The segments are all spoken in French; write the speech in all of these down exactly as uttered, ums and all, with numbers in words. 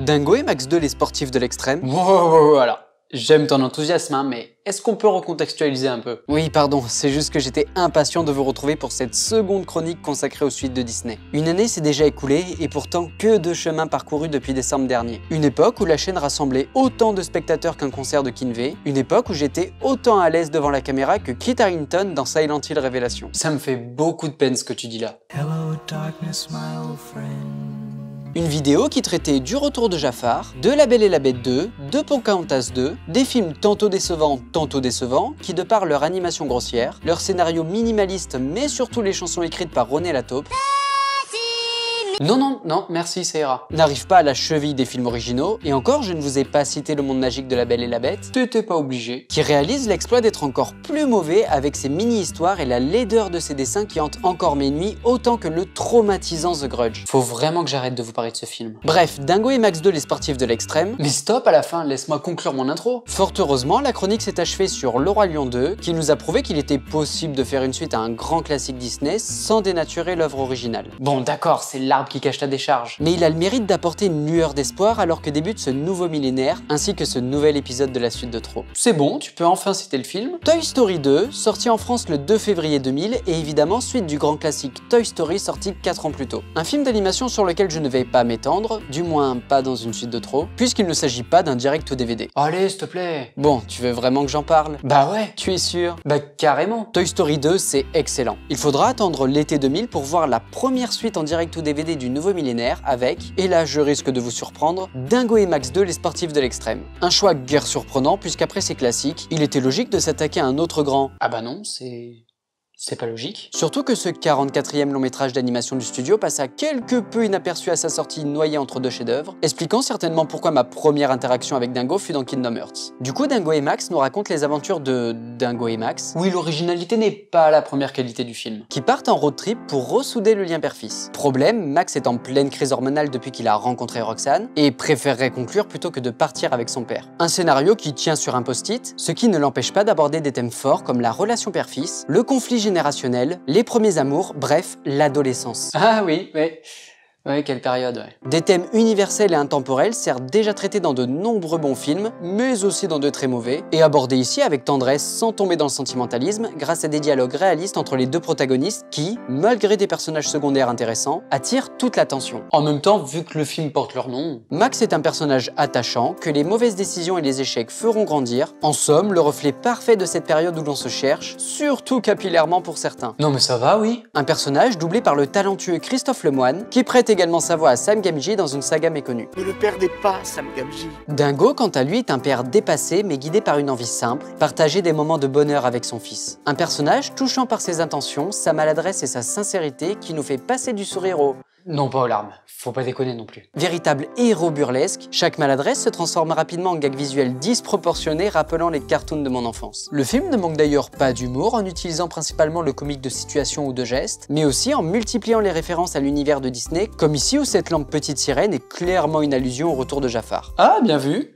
Dingo et Max deux, les sportifs de l'extrême. Wow, voilà. J'aime ton enthousiasme, hein, mais est-ce qu'on peut recontextualiser un peu? Oui, pardon, c'est juste que j'étais impatient de vous retrouver pour cette seconde chronique consacrée aux suites de Disney. Une année s'est déjà écoulée et pourtant que de chemin parcouru depuis décembre dernier. Une époque où la chaîne rassemblait autant de spectateurs qu'un concert de Kinvey, une époque où j'étais autant à l'aise devant la caméra que Kit Harington dans Silent Hill Révélation. Ça me fait beaucoup de peine ce que tu dis là. Hello, darkness, my old friend. Une vidéo qui traitait du retour de Jafar, de La Belle et la Bête deux, de Pocahontas deux, des films tantôt décevants, tantôt décevants, qui de par leur animation grossière, leur scénario minimaliste mais surtout les chansons écrites par René Lataupe, Non, non, non, merci, ça ira. n'arrivent pas à la cheville des films originaux, et encore je ne vous ai pas cité Le Monde Magique de La Belle et la Bête, T'étais pas obligé. qui réalise l'exploit d'être encore plus mauvais avec ses mini-histoires et la laideur de ses dessins qui hantent encore mes nuits autant que le traumatisant The Grudge. Faut vraiment que j'arrête de vous parler de ce film. Bref, Dingo et Max deux, les sportifs de l'extrême. Mais stop à la fin, laisse-moi conclure mon intro. Fort heureusement, la chronique s'est achevée sur Le Roi Lion deux, qui nous a prouvé qu'il était possible de faire une suite à un grand classique Disney sans dénaturer l'œuvre originale. Bon d'accord, c'est l'arbre qui cache la décharge. Mais il a le mérite d'apporter une lueur d'espoir alors que débute ce nouveau millénaire, ainsi que ce nouvel épisode de la suite de trop. C'est bon, tu peux enfin citer le film. Toy Story deux, sorti en France le deux février deux mille, et évidemment suite du grand classique Toy Story sorti quatre ans plus tôt. Un film d'animation sur lequel je ne vais pas m'étendre, du moins pas dans une suite de trop, puisqu'il ne s'agit pas d'un direct ou D V D. Allez, s'il te plaît. Bon, tu veux vraiment que j'en parle? Bah ouais. Tu es sûr? Bah carrément. Toy Story deux, c'est excellent. Il faudra attendre l'été deux mille pour voir la première suite en direct ou D V D du nouveau millénaire avec, et là je risque de vous surprendre, Dingo et Max deux, les sportifs de l'extrême. Un choix guère surprenant puisqu'après ces classiques, il était logique de s'attaquer à un autre grand. Ah bah non, c'est... c'est pas logique. Surtout que ce quarante-quatrième long métrage d'animation du studio passa quelque peu inaperçu à sa sortie noyé entre deux chefs-d'œuvre, expliquant certainement pourquoi ma première interaction avec Dingo fut dans Kingdom Hearts. Du coup, Dingo et Max nous racontent les aventures de Dingo et Max, Oui, l'originalité n'est pas la première qualité du film. qui partent en road trip pour ressouder le lien père-fils. Problème, Max est en pleine crise hormonale depuis qu'il a rencontré Roxane et préférerait conclure plutôt que de partir avec son père. Un scénario qui tient sur un post-it, ce qui ne l'empêche pas d'aborder des thèmes forts comme la relation père-fils, le conflit générationnel, les premiers amours, bref, l'adolescence. Ah oui, ouais. Ouais, quelle période, ouais. Des thèmes universels et intemporels certes déjà traités dans de nombreux bons films, mais aussi dans de très mauvais, et abordés ici avec tendresse sans tomber dans le sentimentalisme, grâce à des dialogues réalistes entre les deux protagonistes qui, malgré des personnages secondaires intéressants, attirent toute l'attention. En même temps, vu que le film porte leur nom... Max est un personnage attachant, que les mauvaises décisions et les échecs feront grandir, en somme, le reflet parfait de cette période où l'on se cherche, surtout capillairement pour certains. Non mais ça va, oui. Un personnage doublé par le talentueux Christophe Lemoine, qui prête également sa voix à Sam Gamgee dans une saga méconnue. Ne le perdez pas, Sam Gamgee. Dingo, quant à lui, est un père dépassé mais guidé par une envie simple, partager des moments de bonheur avec son fils. Un personnage touchant par ses intentions, sa maladresse et sa sincérité qui nous fait passer du sourire au... Non, pas aux larmes. Faut pas déconner non plus. Véritable héros burlesque, chaque maladresse se transforme rapidement en gag visuel disproportionné rappelant les cartoons de mon enfance. Le film ne manque d'ailleurs pas d'humour en utilisant principalement le comique de situation ou de geste, mais aussi en multipliant les références à l'univers de Disney, comme ici où cette lampe petite sirène est clairement une allusion au retour de Jafar. Ah, bien vu.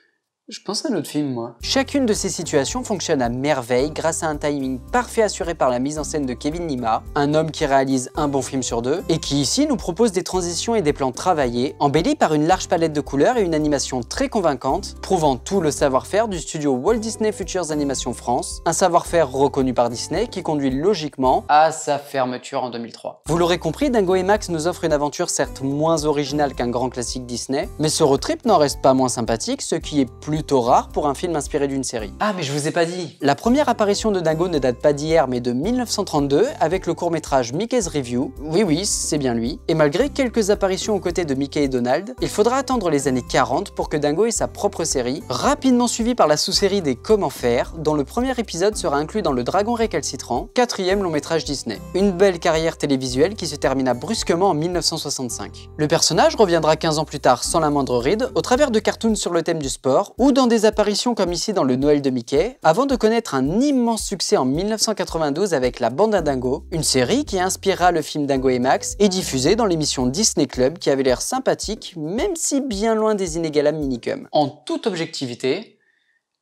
Je pense à un autre film, moi. Chacune de ces situations fonctionne à merveille grâce à un timing parfait assuré par la mise en scène de Kevin Lima, un homme qui réalise un bon film sur deux, et qui ici nous propose des transitions et des plans travaillés, embellis par une large palette de couleurs et une animation très convaincante, prouvant tout le savoir-faire du studio Walt Disney Futures Animation France, un savoir-faire reconnu par Disney qui conduit logiquement À sa fermeture en deux mille trois. Vous l'aurez compris, Dingo et Max nous offre une aventure certes moins originale qu'un grand classique Disney, mais ce road trip n'en reste pas moins sympathique, ce qui est plutôt rare pour un film inspiré d'une série. Ah, mais je vous ai pas dit. La première apparition de Dingo ne date pas d'hier mais de mille neuf cent trente-deux avec le court-métrage Mickey's Review, oui oui, c'est bien lui, et malgré quelques apparitions aux côtés de Mickey et Donald, il faudra attendre les années quarante pour que Dingo ait sa propre série, rapidement suivie par la sous-série des Comment faire, dont le premier épisode sera inclus dans Le Dragon récalcitrant, quatrième long métrage Disney. Une belle carrière télévisuelle qui se termina brusquement en mille neuf cent soixante-cinq. Le personnage reviendra quinze ans plus tard sans la moindre ride, au travers de cartoons sur le thème du sport, ou dans des apparitions comme ici dans le Noël de Mickey, avant de connaître un immense succès en mille neuf cent quatre-vingt-douze avec La Bande à Dingo, une série qui inspirera le film Dingo et Max et diffusée dans l'émission Disney Club qui avait l'air sympathique, même si bien loin des inégalables minicums. En toute objectivité,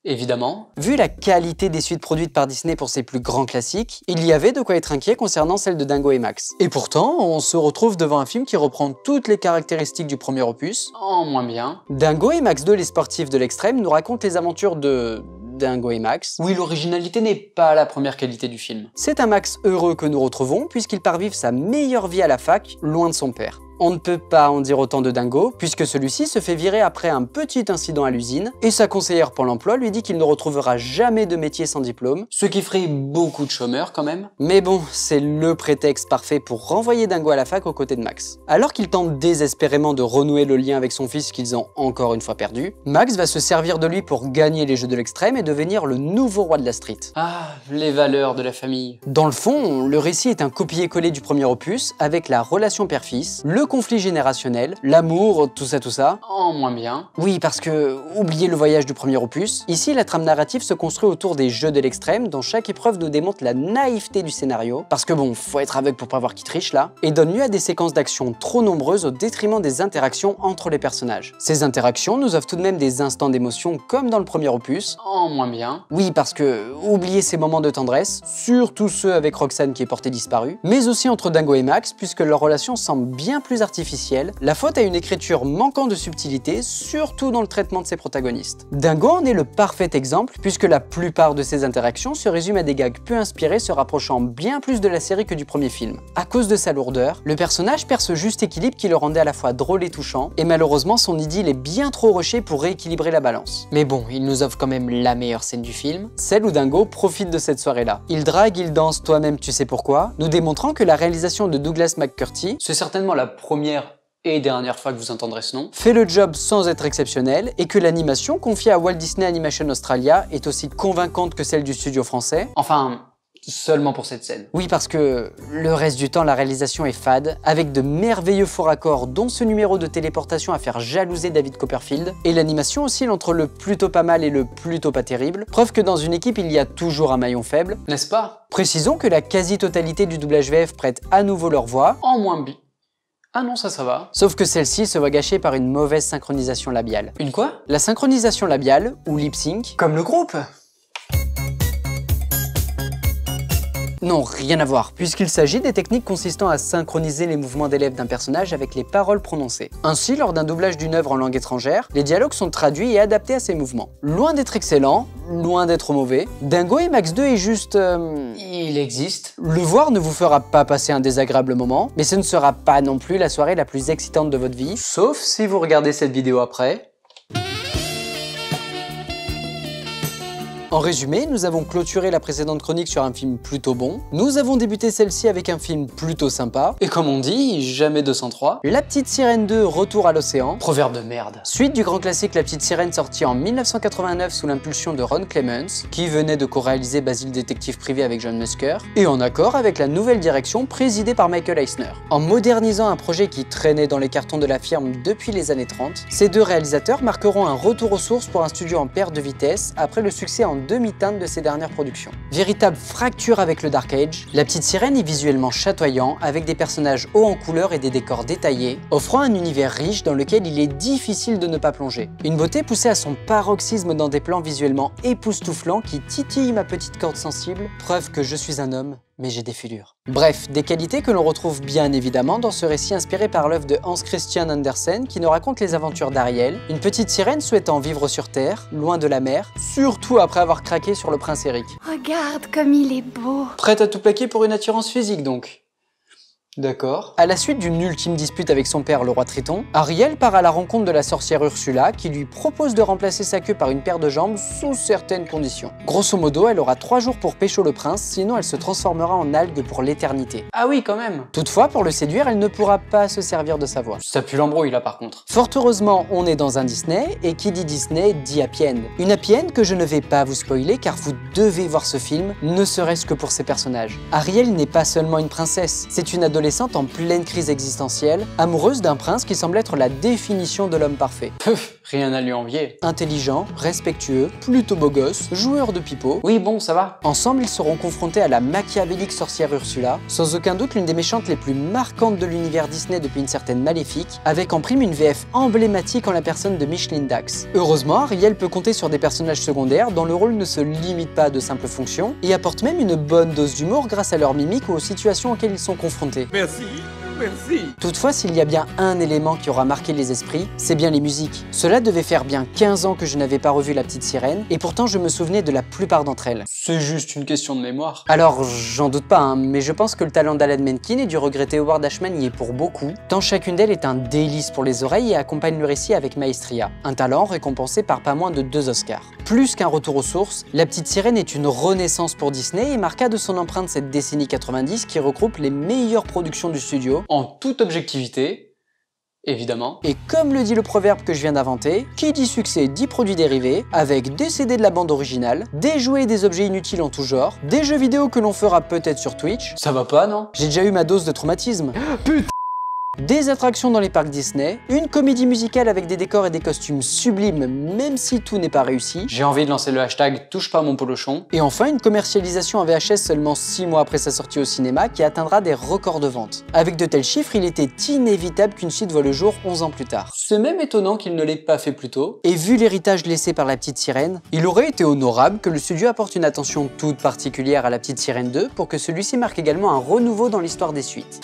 Évidemment. Vu la qualité des suites produites par Disney pour ses plus grands classiques, il y avait de quoi être inquiet concernant celle de Dingo et Max. Et pourtant, on se retrouve devant un film qui reprend toutes les caractéristiques du premier opus. En moins bien. Dingo et Max deux, les sportifs de l'extrême, nous racontent les aventures de... Dingo et Max. Oui, l'originalité n'est pas la première qualité du film. C'est un Max heureux que nous retrouvons puisqu'il part vivre sa meilleure vie à la fac, loin de son père. On ne peut pas en dire autant de Dingo, puisque celui-ci se fait virer après un petit incident à l'usine, et sa conseillère pour l'emploi lui dit qu'il ne retrouvera jamais de métier sans diplôme. Ce qui ferait beaucoup de chômeurs quand même. Mais bon, c'est le prétexte parfait pour renvoyer Dingo à la fac aux côtés de Max. Alors qu'il tente désespérément de renouer le lien avec son fils qu'ils ont encore une fois perdu, Max va se servir de lui pour gagner les Jeux de l'extrême et devenir le nouveau roi de la street. Ah, les valeurs de la famille. Dans le fond, le récit est un copier-coller du premier opus, avec la relation père-fils, le conflit générationnel, l'amour, tout ça tout ça. En moins bien. Oui, parce que, oubliez le voyage du premier opus, ici la trame narrative se construit autour des Jeux de l'extrême, dont chaque épreuve nous démontre la naïveté du scénario, parce que bon, faut être aveugle pour pas voir qui triche là, et donne lieu à des séquences d'action trop nombreuses au détriment des interactions entre les personnages. Ces interactions nous offrent tout de même des instants d'émotion comme dans le premier opus. En moins bien. Oui, parce que, oubliez ces moments de tendresse, surtout ceux avec Roxane qui est portée disparue, mais aussi entre Dingo et Max, puisque leur relation semble bien plus artificielle. La faute à une écriture manquant de subtilité, surtout dans le traitement de ses protagonistes. Dingo en est le parfait exemple, puisque la plupart de ses interactions se résument à des gags peu inspirés se rapprochant bien plus de la série que du premier film. À cause de sa lourdeur, le personnage perd ce juste équilibre qui le rendait à la fois drôle et touchant, et malheureusement son idylle est bien trop rushée pour rééquilibrer la balance. Mais bon, il nous offre quand même la meilleure scène du film, celle où Dingo profite de cette soirée-là. Il drague, il danse, toi-même tu sais pourquoi, nous démontrant que la réalisation de Douglas McCurdy, c'est certainement la première et dernière fois que vous entendrez ce nom, fait le job sans être exceptionnel, et que l'animation confiée à Walt Disney Animation Australia est aussi convaincante que celle du studio français. Enfin, seulement pour cette scène. Oui, parce que le reste du temps, la réalisation est fade, avec de merveilleux faux raccords, dont ce numéro de téléportation à faire jalouser David Copperfield, et l'animation oscille entre le plutôt pas mal et le plutôt pas terrible, preuve que dans une équipe, il y a toujours un maillon faible. N'est-ce pas? Précisons que la quasi-totalité du doublage V F prête à nouveau leur voix, en moins bien. Ah non, ça, ça va. Sauf que celle-ci se voit gâchée par une mauvaise synchronisation labiale. Une quoi? La synchronisation labiale, ou lip sync, comme le groupe. Non, rien à voir, puisqu'il s'agit des techniques consistant à synchroniser les mouvements des lèvres d'un personnage avec les paroles prononcées. Ainsi, lors d'un doublage d'une œuvre en langue étrangère, les dialogues sont traduits et adaptés à ces mouvements. Loin d'être excellent, loin d'être mauvais, Dingo et Max deux est juste... Euh... il existe. Le voir ne vous fera pas passer un désagréable moment, mais ce ne sera pas non plus la soirée la plus excitante de votre vie. Sauf si vous regardez cette vidéo après. En résumé, nous avons clôturé la précédente chronique sur un film plutôt bon, nous avons débuté celle-ci avec un film plutôt sympa, et comme on dit, jamais deux cent trois. La Petite Sirène deux, Retour à l'océan, proverbe de merde. Suite du grand classique La Petite Sirène sorti en mille neuf cent quatre-vingt-neuf sous l'impulsion de Ron Clements, qui venait de co-réaliser Basil Détective Privé avec John Musker, et en accord avec la nouvelle direction présidée par Michael Eisner. En modernisant un projet qui traînait dans les cartons de la firme depuis les années trente, ces deux réalisateurs marqueront un retour aux sources pour un studio en perte de vitesse après le succès en demi-teinte de ses dernières productions. Véritable fracture avec le Dark Age, La Petite Sirène est visuellement chatoyant, avec des personnages hauts en couleur et des décors détaillés, offrant un univers riche dans lequel il est difficile de ne pas plonger. Une beauté poussée à son paroxysme dans des plans visuellement époustouflants qui titillent ma petite corde sensible, preuve que je suis un homme, mais j'ai des filures. Bref, des qualités que l'on retrouve bien évidemment dans ce récit inspiré par l'œuvre de Hans Christian Andersen qui nous raconte les aventures d'Ariel, une petite sirène souhaitant vivre sur Terre, loin de la mer, surtout après avoir craqué sur le prince Eric. Regarde comme il est beau. Prête à tout plaquer pour une attirance physique donc. D'accord. À la suite d'une ultime dispute avec son père, le roi Triton, Ariel part à la rencontre de la sorcière Ursula qui lui propose de remplacer sa queue par une paire de jambes sous certaines conditions. Grosso modo, elle aura trois jours pour pécho le prince, sinon elle se transformera en algue pour l'éternité. Ah oui, quand même. Toutefois, pour le séduire, elle ne pourra pas se servir de sa voix. Ça pue l'embrouille là par contre. Fort heureusement, on est dans un Disney, et qui dit Disney dit happy end. Une happy end que je ne vais pas vous spoiler car vous devez voir ce film, ne serait-ce que pour ses personnages. Ariel n'est pas seulement une princesse, c'est une adolescente en pleine crise existentielle, amoureuse d'un prince qui semble être la définition de l'homme parfait. Peuf. Rien à lui envier. Intelligent, respectueux, plutôt beau gosse, joueur de pipeau. Oui, bon, ça va. Ensemble, ils seront confrontés à la machiavélique sorcière Ursula, sans aucun doute l'une des méchantes les plus marquantes de l'univers Disney depuis une certaine Maléfique, avec en prime une V F emblématique en la personne de Micheline Dax. Heureusement, Ariel peut compter sur des personnages secondaires dont le rôle ne se limite pas à de simples fonctions, et apporte même une bonne dose d'humour grâce à leur mimique ou aux situations auxquelles ils sont confrontés. Merci, merci. Toutefois, s'il y a bien un élément qui aura marqué les esprits, c'est bien les musiques. Cela devait faire bien quinze ans que je n'avais pas revu La Petite Sirène, et pourtant je me souvenais de la plupart d'entre elles. C'est juste une question de mémoire. Alors, j'en doute pas, hein, mais je pense que le talent d'Alan Menken et du regretté Howard Ashman y est pour beaucoup, tant chacune d'elles est un délice pour les oreilles et accompagne le récit avec maestria. Un talent récompensé par pas moins de deux Oscars. Plus qu'un retour aux sources, La Petite Sirène est une renaissance pour Disney et marqua de son empreinte cette décennie quatre-vingt-dix qui regroupe les meilleures productions du studio, En toute objectivité, évidemment. et comme le dit le proverbe que je viens d'inventer, qui dit succès dit produits dérivés, avec des C D de la bande originale, des jouets et des objets inutiles en tout genre, des jeux vidéo que l'on fera peut-être sur Twitch. Ça va pas, non? J'ai déjà eu ma dose de traumatisme. Putain! Des attractions dans les parcs Disney, une comédie musicale avec des décors et des costumes sublimes même si tout n'est pas réussi, J'ai envie de lancer le hashtag touche pas à mon polochon. et enfin une commercialisation en V H S seulement six mois après sa sortie au cinéma qui atteindra des records de vente. Avec de tels chiffres, il était inévitable qu'une suite voie le jour onze ans plus tard. C'est même étonnant qu'il ne l'ait pas fait plus tôt. Et vu l'héritage laissé par La Petite Sirène, il aurait été honorable que le studio apporte une attention toute particulière à La Petite Sirène deux pour que celui-ci marque également un renouveau dans l'histoire des suites.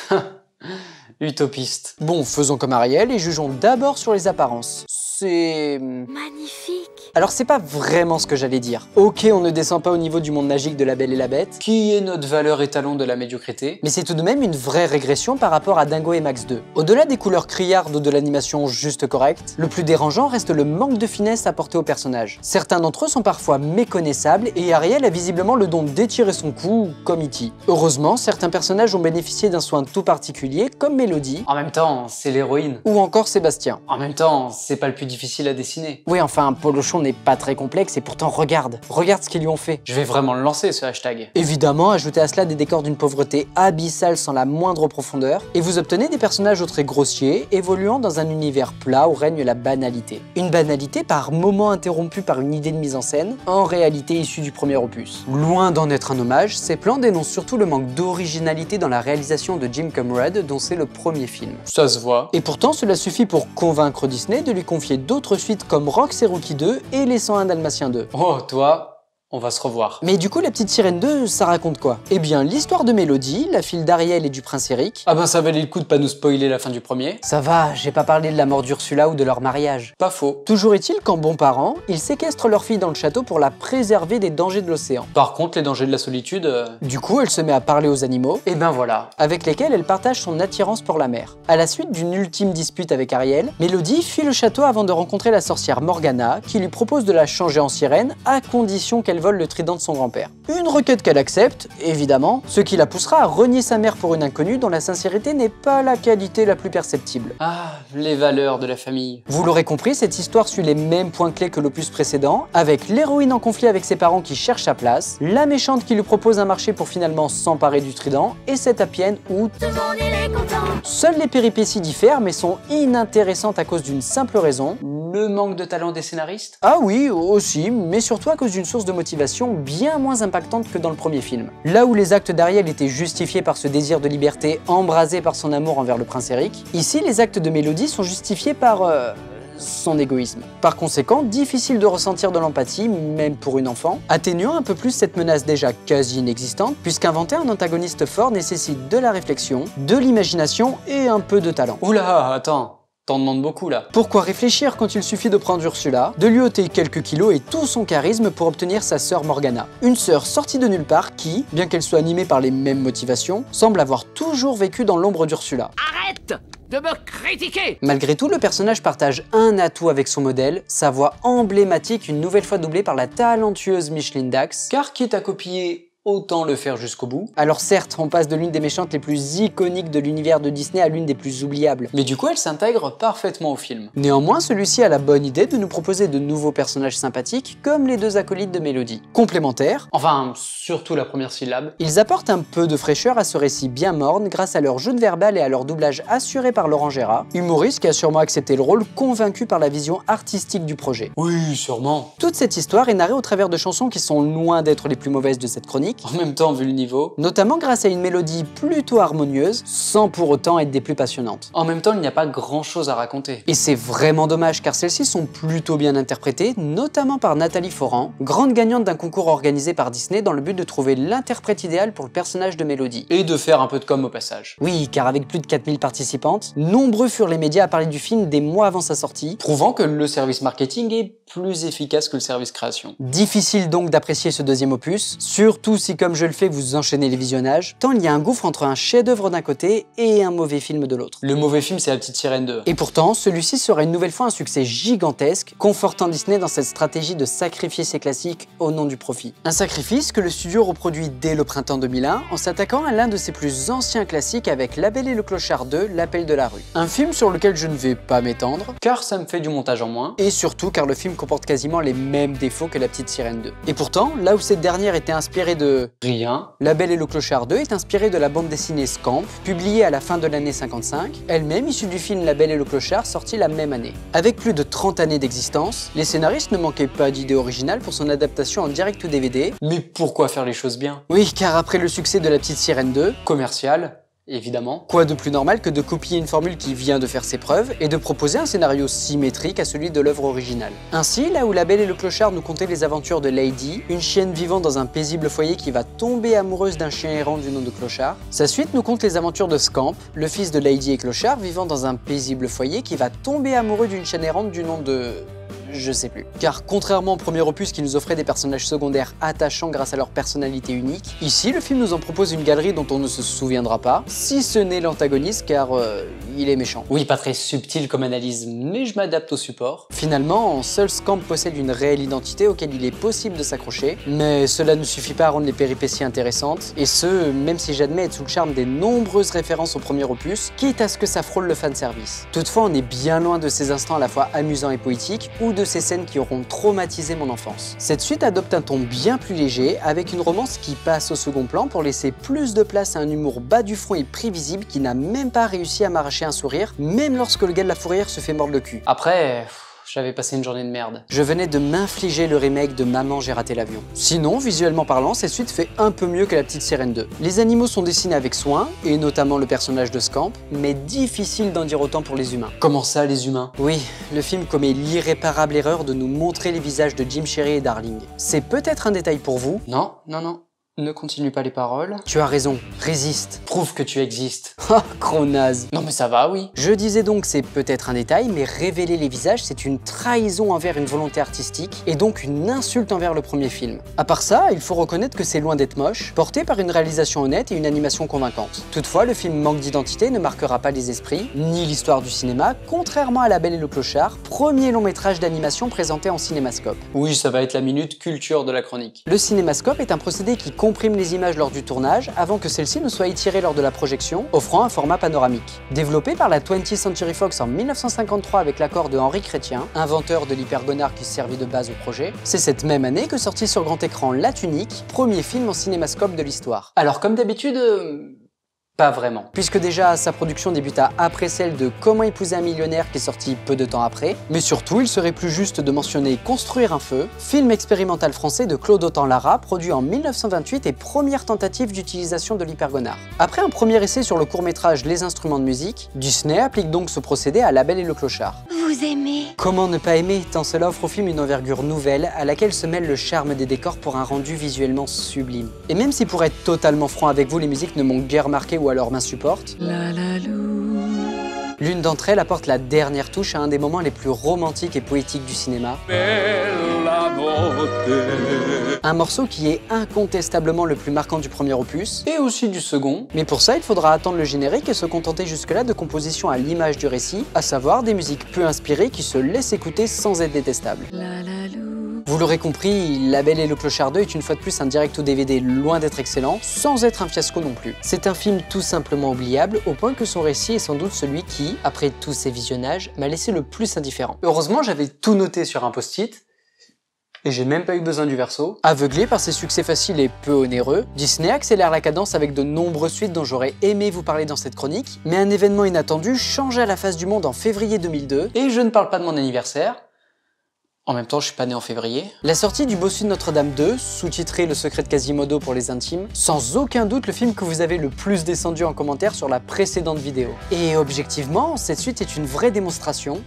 Utopiste. Bon, faisons comme Ariel et jugeons d'abord sur les apparences. C'est... Magnifique. Alors c'est pas vraiment ce que j'allais dire. Ok, on ne descend pas au niveau du monde magique de La Belle et la Bête, Qui est notre valeur étalon de la médiocrité? mais c'est tout de même une vraie régression par rapport à Dingo et Max deux. Au-delà des couleurs criardes ou de l'animation juste correcte, le plus dérangeant reste le manque de finesse apporté aux personnages. Certains d'entre eux sont parfois méconnaissables et Ariel a visiblement le don d'étirer son cou, comme E T. Heureusement, certains personnages ont bénéficié d'un soin tout particulier, comme Mélodie, En même temps, c'est l'héroïne. ou encore Sébastien. En même temps, c'est pas le plus difficile à dessiner. Oui, enfin, Polochon n'est pas très complexe et pourtant regarde, regarde ce qu'ils lui ont fait. Je vais vraiment le lancer, ce hashtag. Évidemment, ajoutez à cela des décors d'une pauvreté abyssale sans la moindre profondeur, et vous obtenez des personnages aux traits grossiers, évoluant dans un univers plat où règne la banalité. Une banalité par moments interrompue par une idée de mise en scène, en réalité issue du premier opus. Loin d'en être un hommage, ces plans dénoncent surtout le manque d'originalité dans la réalisation de Jim Comrade, dont c'est le premier film. Ça se voit. Et pourtant, cela suffit pour convaincre Disney de lui confier d'autres suites comme Rox et Rookie deux et Les cent un Dalmatiens deux. Oh, toi, on va se revoir. Mais du coup, La Petite Sirène deux, ça raconte quoi? Eh bien, l'histoire de Mélodie, la fille d'Ariel et du prince Eric. Ah ben ça valait le coup de pas nous spoiler la fin du premier. Ça va, j'ai pas parlé de la mort d'Ursula ou de leur mariage. Pas faux. Toujours est-il qu'en bons parents, ils séquestrent leur fille dans le château pour la préserver des dangers de l'océan. Par contre, les dangers de la solitude... euh, Du coup, elle se met à parler aux animaux, Et ben voilà. avec lesquels elle partage son attirance pour la mer. À la suite d'une ultime dispute avec Ariel, Mélodie fuit le château avant de rencontrer la sorcière Morgana, qui lui propose de la changer en sirène, à condition qu'elle vole le trident de son grand-père. Une requête qu'elle accepte, évidemment, ce qui la poussera à renier sa mère pour une inconnue dont la sincérité n'est pas la qualité la plus perceptible. Ah, les valeurs de la famille. Vous l'aurez compris, cette histoire suit les mêmes points clés que l'opus précédent, avec l'héroïne en conflit avec ses parents qui cherchent sa place, la méchante qui lui propose un marché pour finalement s'emparer du trident, et cette happy end où Tout le monde il est content. seules les péripéties diffèrent mais sont inintéressantes à cause d'une simple raison. Le manque de talent des scénaristes? Ah oui, aussi, mais surtout à cause d'une source de motivation bien moins impactante que dans le premier film. Là où les actes d'Ariel étaient justifiés par ce désir de liberté embrasé par son amour envers le prince Eric, ici les actes de Mélodie sont justifiés par... Euh... son égoïsme. Par conséquent, difficile de ressentir de l'empathie, même pour une enfant, atténuant un peu plus cette menace déjà quasi inexistante, puisqu'inventer un antagoniste fort nécessite de la réflexion, de l'imagination et un peu de talent. Oula, attends. T'en demandes beaucoup là. Pourquoi réfléchir quand il suffit de prendre Ursula, de lui ôter quelques kilos et tout son charisme pour obtenir sa sœur Morgana? Une sœur sortie de nulle part qui, bien qu'elle soit animée par les mêmes motivations, semble avoir toujours vécu dans l'ombre d'Ursula. Arrête de me critiquer. Malgré tout, le personnage partage un atout avec son modèle, sa voix emblématique une nouvelle fois doublée par la talentueuse Micheline Dax. Car quitte à copier autant le faire jusqu'au bout. Alors certes, on passe de l'une des méchantes les plus iconiques de l'univers de Disney à l'une des plus oubliables. Mais du coup, elle s'intègre parfaitement au film. Néanmoins, celui-ci a la bonne idée de nous proposer de nouveaux personnages sympathiques, comme les deux acolytes de Mélodie. Complémentaires, Enfin, surtout la première syllabe. ils apportent un peu de fraîcheur à ce récit bien morne grâce à leur jeu de verbal et à leur doublage assuré par Laurent Gérard, humoriste qui a sûrement accepté le rôle, convaincu par la vision artistique du projet. Oui, sûrement. Toute cette histoire est narrée au travers de chansons qui sont loin d'être les plus mauvaises de cette chronique, En même temps, vu le niveau. notamment grâce à une mélodie plutôt harmonieuse, sans pour autant être des plus passionnantes. En même temps, il n'y a pas grand chose à raconter. Et c'est vraiment dommage car celles-ci sont plutôt bien interprétées, notamment par Nathalie Foran, grande gagnante d'un concours organisé par Disney dans le but de trouver l'interprète idéal pour le personnage de Mélodie. Et de faire un peu de com au passage. Oui, car avec plus de quatre mille participantes, nombreux furent les médias à parler du film des mois avant sa sortie. Prouvant que le service marketing est plus efficace que le service création. Difficile donc d'apprécier ce deuxième opus, surtout si comme je le fais vous enchaînez les visionnages, tant il y a un gouffre entre un chef-d'œuvre d'un côté et un mauvais film de l'autre. Le mauvais film, c'est La Petite Sirène deux. Et pourtant, celui-ci sera une nouvelle fois un succès gigantesque, confortant Disney dans cette stratégie de sacrifier ses classiques au nom du profit. Un sacrifice que le studio reproduit dès le printemps deux mille un en s'attaquant à l'un de ses plus anciens classiques avec La Belle et le Clochard deux, L'Appel de la rue. Un film sur lequel je ne vais pas m'étendre, Car ça me fait du montage en moins. et surtout car le film comporte quasiment les mêmes défauts que La Petite Sirène deux. Et pourtant, là où cette dernière était inspirée de... Rien. La Belle et le Clochard deux est inspirée de la bande dessinée Scamp, publiée à la fin de l'année cinquante-cinq, elle-même issue du film La Belle et le Clochard sorti la même année. Avec plus de trente années d'existence, les scénaristes ne manquaient pas d'idées originales pour son adaptation en direct ou D V D. Mais pourquoi faire les choses bien? Oui, car après le succès de La Petite Sirène deux, Commercial, évidemment. quoi de plus normal que de copier une formule qui vient de faire ses preuves et de proposer un scénario symétrique à celui de l'œuvre originale. Ainsi, là où La Belle et le Clochard nous contaient les aventures de Lady, une chienne vivant dans un paisible foyer qui va tomber amoureuse d'un chien errant du nom de Clochard, sa suite nous conte les aventures de Scamp, le fils de Lady et Clochard vivant dans un paisible foyer qui va tomber amoureux d'une chienne errante du nom de... je sais plus. Car contrairement au premier opus qui nous offrait des personnages secondaires attachants grâce à leur personnalité unique, ici le film nous en propose une galerie dont on ne se souviendra pas, si ce n'est l'antagoniste car euh, il est méchant. Oui, pas très subtil comme analyse, mais je m'adapte au support. Finalement, seul Scamp possède une réelle identité auquel il est possible de s'accrocher, mais cela ne suffit pas à rendre les péripéties intéressantes, et ce, même si j'admets être sous le charme des nombreuses références au premier opus, quitte à ce que ça frôle le fanservice. Toutefois, on est bien loin de ces instants à la fois amusants et poétiques, ou de ces scènes qui auront traumatisé mon enfance. Cette suite adopte un ton bien plus léger, avec une romance qui passe au second plan pour laisser plus de place à un humour bas du front et prévisible qui n'a même pas réussi à m'arracher un sourire, même lorsque le gars de la fourrière se fait mordre le cul. Après, pff, j'avais passé une journée de merde. Je venais de m'infliger le remake de Maman j'ai raté l'avion. Sinon, visuellement parlant, cette suite fait un peu mieux que La Petite Sirène deux. Les animaux sont dessinés avec soin, et notamment le personnage de Scamp, mais difficile d'en dire autant pour les humains. Comment ça, les humains? Oui, le film commet l'irréparable erreur de nous montrer les visages de Jim Sherry et Darling. C'est peut-être un détail pour vous. Non, non, non. Ne continue pas les paroles. Tu as raison, résiste. Prouve que tu existes. Oh, gros naze. Non mais ça va, oui. Je disais donc c'est peut-être un détail, mais révéler les visages c'est une trahison envers une volonté artistique, et donc une insulte envers le premier film. À part ça, il faut reconnaître que c'est loin d'être moche, porté par une réalisation honnête et une animation convaincante. Toutefois, le film manque d'identité et ne marquera pas les esprits, ni l'histoire du cinéma, contrairement à La Belle et le Clochard, premier long métrage d'animation présenté en cinémascope. Oui, ça va être la minute culture de la chronique. Le cinémascope est un procédé qui comprime les images lors du tournage avant que celles-ci ne soient étirées lors de la projection, offrant un format panoramique. Développé par la twentieth Century Fox en mille neuf cent cinquante-trois avec l'accord de Henri Chrétien, inventeur de l'hypergonard qui servit de base au projet, c'est cette même année que sortit sur grand écran La Tunique, premier film en cinémascope de l'histoire. Alors comme d'habitude... Euh... Pas vraiment. Puisque déjà sa production débuta après celle de Comment épouser un millionnaire qui est sorti peu de temps après, mais surtout il serait plus juste de mentionner Construire un feu, film expérimental français de Claude Autant-Lara, produit en mille neuf cent vingt-huit et première tentative d'utilisation de l'hypergonard. Après un premier essai sur le court-métrage Les instruments de musique, Disney applique donc ce procédé à La Belle et le Clochard. Vous aimez? Comment ne pas aimer tant cela offre au film une envergure nouvelle à laquelle se mêle le charme des décors pour un rendu visuellement sublime. Et même si pour être totalement franc avec vous, les musiques ne m'ont guère marqué ou alors m'insupportent, La la lou. l'une d'entre elles apporte la dernière touche à un des moments les plus romantiques et poétiques du cinéma. Un morceau qui est incontestablement le plus marquant du premier opus, Et aussi du second. mais pour ça il faudra attendre le générique et se contenter jusque-là de compositions à l'image du récit, à savoir des musiques peu inspirées qui se laissent écouter sans être détestables. La la lou. Vous l'aurez compris, La Belle et le Clochard deux est une fois de plus un direct ou D V D loin d'être excellent, sans être un fiasco non plus. C'est un film tout simplement oubliable, au point que son récit est sans doute celui qui, après tous ces visionnages, m'a laissé le plus indifférent. Heureusement, j'avais tout noté sur un post-it. Et j'ai même pas eu besoin du verso. Aveuglé par ses succès faciles et peu onéreux, Disney accélère la cadence avec de nombreuses suites dont j'aurais aimé vous parler dans cette chronique, mais un événement inattendu changea la face du monde en février deux mille deux. Et je ne parle pas de mon anniversaire. En même temps, je suis pas né en février. La sortie du Bossu de Notre-Dame deux, sous-titré Le secret de Quasimodo pour les intimes, sans aucun doute le film que vous avez le plus descendu en commentaire sur la précédente vidéo. Et objectivement, cette suite est une vraie démonstration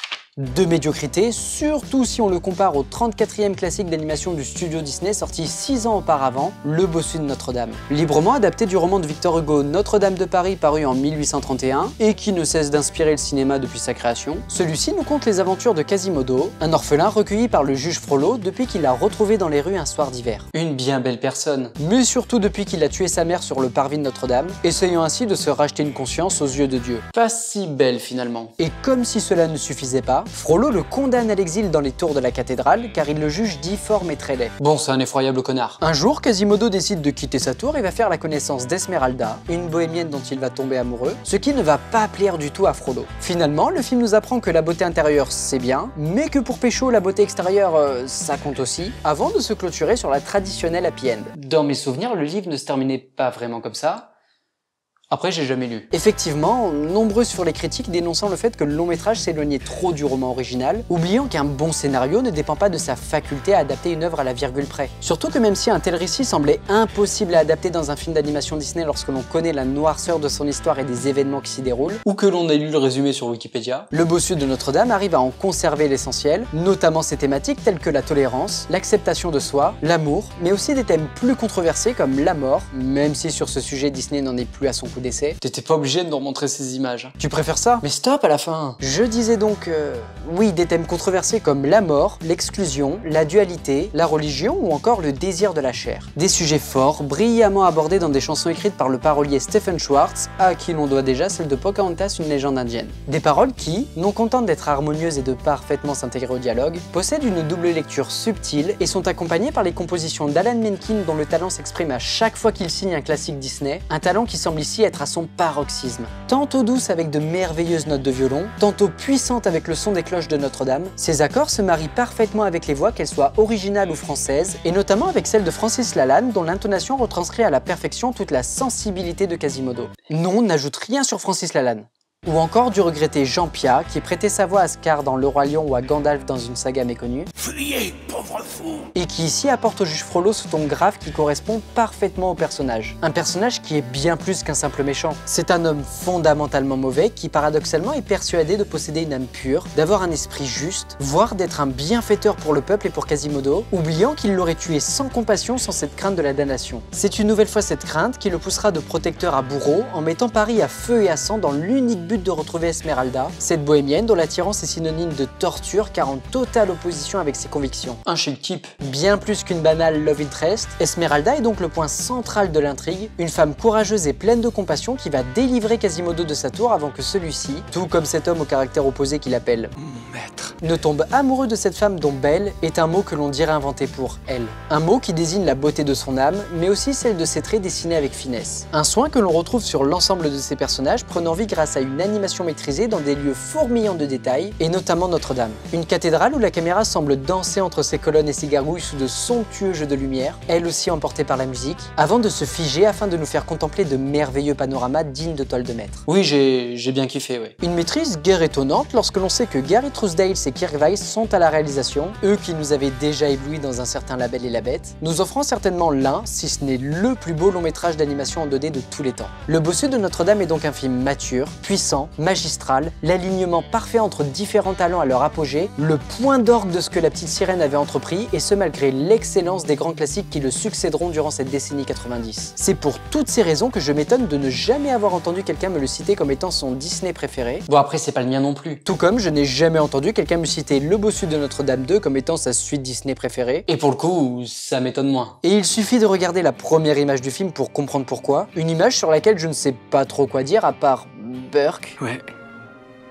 de médiocrité, surtout si on le compare au trente-quatrième classique d'animation du studio Disney sorti six ans auparavant, Le Bossu de Notre-Dame. Librement adapté du roman de Victor Hugo Notre-Dame de Paris paru en mille huit cent trente et un et qui ne cesse d'inspirer le cinéma depuis sa création, celui-ci nous conte les aventures de Quasimodo, un orphelin recueilli par le juge Frollo depuis qu'il l'a retrouvé dans les rues un soir d'hiver. Une bien belle personne. Mais surtout depuis qu'il a tué sa mère sur le parvis de Notre-Dame, essayant ainsi de se racheter une conscience aux yeux de Dieu. Pas si belle finalement. Et comme si cela ne suffisait pas, Frollo le condamne à l'exil dans les tours de la cathédrale car il le juge difforme et très laid. Bon, c'est un effroyable connard. Un jour, Quasimodo décide de quitter sa tour et va faire la connaissance d'Esmeralda, une bohémienne dont il va tomber amoureux, ce qui ne va pas plaire du tout à Frollo. Finalement, le film nous apprend que la beauté intérieure c'est bien, mais que pour pécho, la beauté extérieure euh, ça compte aussi, avant de se clôturer sur la traditionnelle happy end. Dans mes souvenirs, le livre ne se terminait pas vraiment comme ça. Après, j'ai jamais lu. Effectivement, nombreux sur les critiques dénonçant le fait que le long métrage s'éloignait trop du roman original, oubliant qu'un bon scénario ne dépend pas de sa faculté à adapter une œuvre à la virgule près. Surtout que même si un tel récit semblait impossible à adapter dans un film d'animation Disney lorsque l'on connaît la noirceur de son histoire et des événements qui s'y déroulent, ou que l'on ait lu le résumé sur Wikipédia, Le Bossu de Notre-Dame arrive à en conserver l'essentiel, notamment ses thématiques telles que la tolérance, l'acceptation de soi, l'amour, mais aussi des thèmes plus controversés comme la mort, même si sur ce sujet Disney n'en est plus à son coup d'essai. T'étais pas obligé de nous remontrer ces images. Tu préfères ça? Mais stop à la fin. Je disais donc, euh, oui, des thèmes controversés comme la mort, l'exclusion, la dualité, la religion ou encore le désir de la chair. Des sujets forts, brillamment abordés dans des chansons écrites par le parolier Stephen Schwartz, à qui l'on doit déjà celle de Pocahontas, une légende indienne. Des paroles qui, non contentes d'être harmonieuses et de parfaitement s'intégrer au dialogue, possèdent une double lecture subtile et sont accompagnées par les compositions d'Alan Menken dont le talent s'exprime à chaque fois qu'il signe un classique Disney, un talent qui semble ici être à son paroxysme. Tantôt douce avec de merveilleuses notes de violon, tantôt puissante avec le son des cloches de Notre-Dame, ces accords se marient parfaitement avec les voix, qu'elles soient originales ou françaises, et notamment avec celle de Francis Lalanne dont l'intonation retranscrit à la perfection toute la sensibilité de Quasimodo. Non, n'ajoute rien sur Francis Lalanne. Ou encore du regretté Jean Piat, qui prêtait sa voix à Scar dans Le Roi Lion ou à Gandalf dans une saga méconnue. Fuyez, pauvre fou! Et qui ici apporte au juge Frollo ce ton grave qui correspond parfaitement au personnage. Un personnage qui est bien plus qu'un simple méchant. C'est un homme fondamentalement mauvais qui paradoxalement est persuadé de posséder une âme pure, d'avoir un esprit juste, voire d'être un bienfaiteur pour le peuple et pour Quasimodo, oubliant qu'il l'aurait tué sans compassion sans cette crainte de la damnation. C'est une nouvelle fois cette crainte qui le poussera de protecteur à bourreau en mettant Paris à feu et à sang dans l'unique but de retrouver Esmeralda, cette bohémienne dont l'attirance est synonyme de torture car en totale opposition avec ses convictions. Un chic type. Bien plus qu'une banale love interest, Esmeralda est donc le point central de l'intrigue, une femme courageuse et pleine de compassion qui va délivrer Quasimodo de sa tour avant que celui-ci, tout comme cet homme au caractère opposé qu'il appelle Mon maître. ne tombe amoureux de cette femme dont belle est un mot que l'on dirait inventé pour elle. Un mot qui désigne la beauté de son âme, mais aussi celle de ses traits dessinés avec finesse. Un soin que l'on retrouve sur l'ensemble de ses personnages prenant vie grâce à une animation maîtrisée dans des lieux fourmillants de détails, et notamment Notre-Dame. Une cathédrale où la caméra semble danser entre ses colonnes et ses gargouilles sous de somptueux jeux de lumière, elle aussi emportée par la musique, avant de se figer afin de nous faire contempler de merveilleux panoramas dignes de toiles de maître. Oui, j'ai j'ai bien kiffé, ouais. Une maîtrise guère étonnante lorsque l'on sait que Gary Trousdale et Kirk Weiss sont à la réalisation, eux qui nous avaient déjà éblouis dans un certain La Belle et la Bête, nous offrant certainement l'un, si ce n'est le plus beau long métrage d'animation en deux D de tous les temps. Le Bossu de Notre-Dame est donc un film mature, puissant, magistral, l'alignement parfait entre différents talents à leur apogée, le point d'orgue de ce que la petite sirène avait entrepris, et ce malgré l'excellence des grands classiques qui le succéderont durant cette décennie quatre-vingt-dix. C'est pour toutes ces raisons que je m'étonne de ne jamais avoir entendu quelqu'un me le citer comme étant son Disney préféré. Bon, après, c'est pas le mien non plus. Tout comme je n'ai jamais entendu quelqu'un me citer Le Bossu de Notre-Dame deux comme étant sa suite Disney préférée. Et pour le coup, ça m'étonne moins. Et il suffit de regarder la première image du film pour comprendre pourquoi. Une image sur laquelle je ne sais pas trop quoi dire à part Burke. Ouais.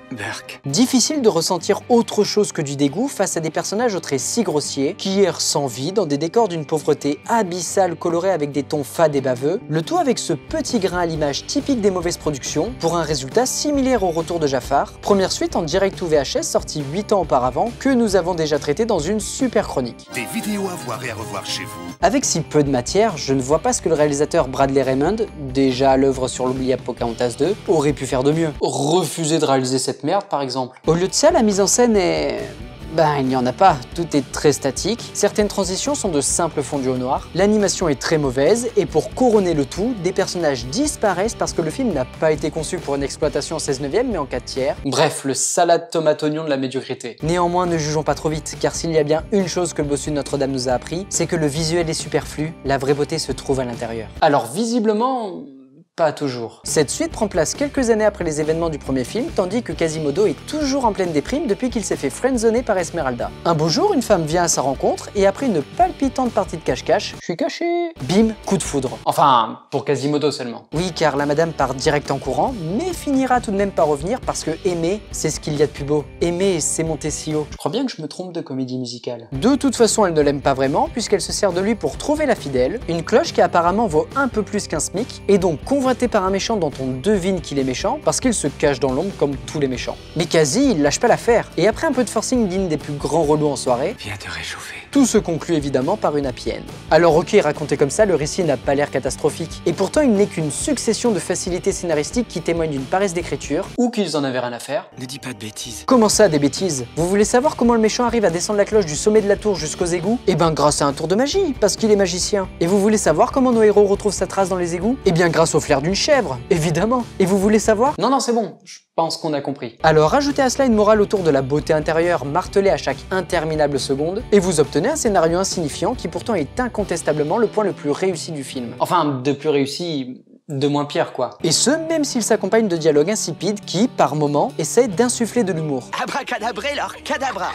Burke. Difficile de ressentir autre chose que du dégoût face à des personnages aux traits si grossiers, qui errent sans vie dans des décors d'une pauvreté abyssale colorée avec des tons fades et baveux, le tout avec ce petit grain à l'image typique des mauvaises productions, pour un résultat similaire au Retour de Jafar, première suite en direct ou V H S sortie huit ans auparavant, que nous avons déjà traité dans une super chronique. Des vidéos à voir et à revoir chez vous. Avec si peu de matière, je ne vois pas ce que le réalisateur Bradley Raymond, déjà à l'œuvre sur l'oubliable Pocahontas deux, aurait pu faire de mieux. Refuser de réaliser cette merde, par exemple. Au lieu de ça, la mise en scène est... Ben, il n'y en a pas, tout est très statique, certaines transitions sont de simples fondus au noir, l'animation est très mauvaise, et pour couronner le tout, des personnages disparaissent parce que le film n'a pas été conçu pour une exploitation en seize neuvième mais en quatre tiers. Bref, le salade tomate-oignon de la médiocrité. Néanmoins, ne jugeons pas trop vite, car s'il y a bien une chose que le bossu de Notre-Dame nous a appris, c'est que le visuel est superflu, la vraie beauté se trouve à l'intérieur. Alors visiblement... pas toujours. Cette suite prend place quelques années après les événements du premier film, tandis que Quasimodo est toujours en pleine déprime depuis qu'il s'est fait friendzoner par Esmeralda. Un beau jour, une femme vient à sa rencontre et après une palpitante partie de cache-cache, je suis caché, bim, coup de foudre. Enfin, pour Quasimodo seulement. Oui, car la madame part direct en courant, mais finira tout de même par revenir parce que aimer, c'est ce qu'il y a de plus beau. Aimer, c'est monter si haut. Je crois bien que je me trompe de comédie musicale. De toute façon, elle ne l'aime pas vraiment puisqu'elle se sert de lui pour trouver la fidèle, une cloche qui apparemment vaut un peu plus qu'un SMIC, et donc convoité par un méchant dont on devine qu'il est méchant parce qu'il se cache dans l'ombre comme tous les méchants. Mais quasi, il lâche pas l'affaire, et après un peu de forcing digne des plus grands relous en soirée, Viens te réchauffer. tout se conclut évidemment par une happy end. Alors ok, raconté comme ça, le récit n'a pas l'air catastrophique, et pourtant il n'est qu'une succession de facilités scénaristiques qui témoignent d'une paresse d'écriture. Ou qu'ils en avaient rien à faire. Ne dis pas de bêtises. Comment ça, des bêtises? Vous voulez savoir comment le méchant arrive à descendre la cloche du sommet de la tour jusqu'aux égouts? Eh ben grâce à un tour de magie, parce qu'il est magicien. Et vous voulez savoir comment nos héros retrouvent sa trace dans les égouts? Eh bien grâce au flair d'une chèvre, évidemment. Et vous voulez savoir? Non, non, c'est bon. Je pense qu'on a compris. Alors rajoutez à cela une morale autour de la beauté intérieure martelée à chaque interminable seconde, et vous obtenez un scénario insignifiant qui pourtant est incontestablement le point le plus réussi du film. Enfin, de plus réussi, de moins pire, quoi. Et ce, même s'il s'accompagne de dialogues insipides qui, par moments, essaient d'insuffler de l'humour. Abracadabré leur cadabra.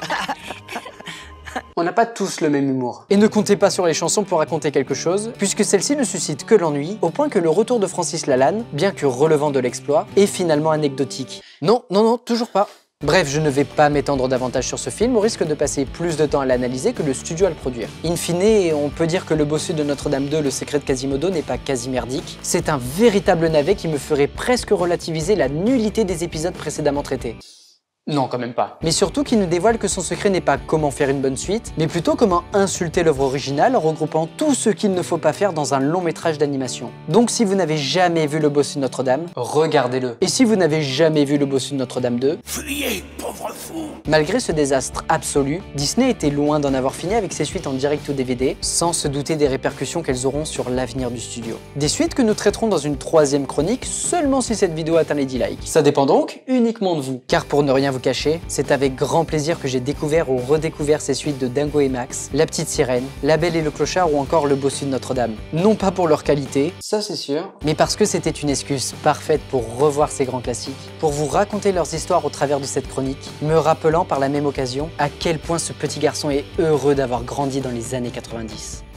On n'a pas tous le même humour. Et ne comptez pas sur les chansons pour raconter quelque chose, puisque celles-ci ne suscitent que l'ennui, au point que le retour de Francis Lalanne, bien que relevant de l'exploit, est finalement anecdotique. Non, non, non, toujours pas. Bref, je ne vais pas m'étendre davantage sur ce film, au risque de passer plus de temps à l'analyser que le studio à le produire. In fine, on peut dire que le bossu de Notre-Dame deux, Le Secret de Quasimodo, n'est pas quasi merdique. C'est un véritable navet qui me ferait presque relativiser la nullité des épisodes précédemment traités. Non, quand même pas. Mais surtout qui nous dévoile que son secret n'est pas comment faire une bonne suite, mais plutôt comment insulter l'œuvre originale en regroupant tout ce qu'il ne faut pas faire dans un long métrage d'animation. Donc si vous n'avez jamais vu Le Bossu de Notre-Dame, regardez-le. Et si vous n'avez jamais vu Le Bossu de Notre-Dame deux, Fuyez, pauvre fou. Malgré ce désastre absolu, Disney était loin d'en avoir fini avec ses suites en direct ou D V D, sans se douter des répercussions qu'elles auront sur l'avenir du studio. Des suites que nous traiterons dans une troisième chronique, seulement si cette vidéo atteint les dix likes. Ça dépend donc uniquement de vous. Car pour ne rien vous cacher, c'est avec grand plaisir que j'ai découvert ou redécouvert ces suites de Dingo et Max, La Petite Sirène, La Belle et le Clochard ou encore Le Bossu de Notre-Dame. Non pas pour leur qualité, Ça c'est sûr. mais parce que c'était une excuse parfaite pour revoir ces grands classiques, pour vous raconter leurs histoires au travers de cette chronique, me rappelant par la même occasion à quel point ce petit garçon est heureux d'avoir grandi dans les années quatre-vingt-dix.